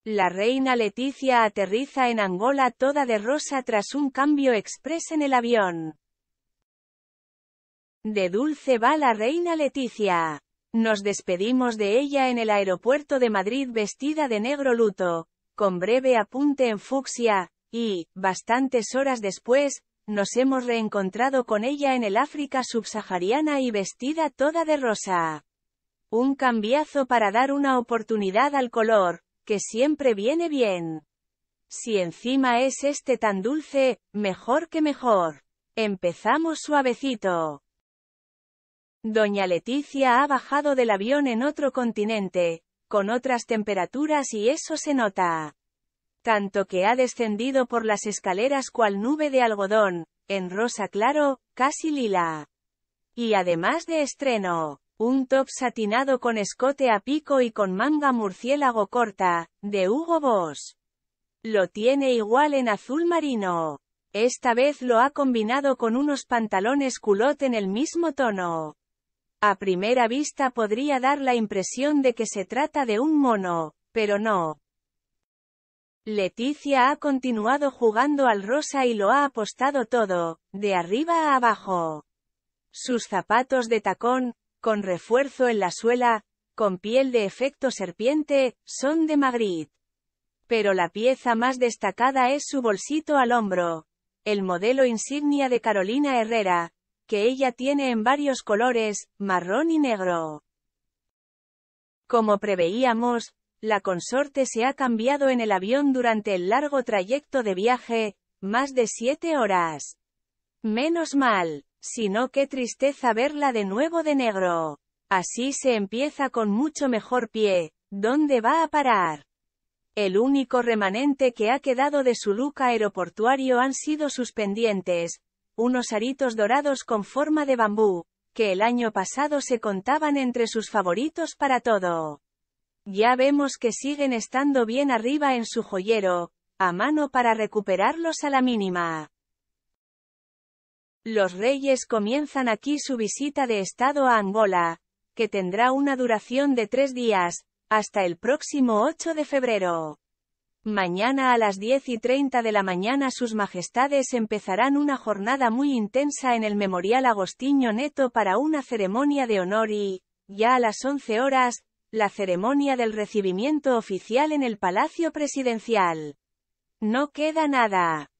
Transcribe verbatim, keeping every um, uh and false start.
La reina Letizia aterriza en Angola toda de rosa tras un cambio express en el avión. De dulce va la reina Letizia. Nos despedimos de ella en el aeropuerto de Madrid vestida de negro luto, con breve apunte en fucsia, y, bastantes horas después, nos hemos reencontrado con ella en el África subsahariana y vestida toda de rosa. Un cambiazo para dar una oportunidad al color, que siempre viene bien. Si encima es este tan dulce, mejor que mejor. Empezamos suavecito. Doña Letizia ha bajado del avión en otro continente, con otras temperaturas y eso se nota. Tanto que ha descendido por las escaleras cual nube de algodón, en rosa claro, casi lila. Y además de estreno, un top satinado con escote a pico y con manga murciélago corta, de Hugo Boss. Lo tiene igual en azul marino. Esta vez lo ha combinado con unos pantalones culot en el mismo tono. A primera vista podría dar la impresión de que se trata de un mono, pero no. Letizia ha continuado jugando al rosa y lo ha apostado todo, de arriba a abajo. Sus zapatos de tacón, con refuerzo en la suela, con piel de efecto serpiente, son de Magritte. Pero la pieza más destacada es su bolsito al hombro, el modelo insignia de Carolina Herrera, que ella tiene en varios colores, marrón y negro. Como preveíamos, la consorte se ha cambiado en el avión durante el largo trayecto de viaje, más de siete horas. Menos mal, si no qué tristeza verla de nuevo de negro. Así se empieza con mucho mejor pie. ¿Dónde va a parar? El único remanente que ha quedado de su look aeroportuario han sido sus pendientes, unos aritos dorados con forma de bambú, que el año pasado se contaban entre sus favoritos para todo. Ya vemos que siguen estando bien arriba en su joyero, a mano para recuperarlos a la mínima. Los reyes comienzan aquí su visita de estado a Angola, que tendrá una duración de tres días, hasta el próximo ocho de febrero. Mañana a las diez y treinta de la mañana sus majestades empezarán una jornada muy intensa en el Memorial Agostinho Neto para una ceremonia de honor y, ya a las once horas, la ceremonia del recibimiento oficial en el Palacio Presidencial. No queda nada.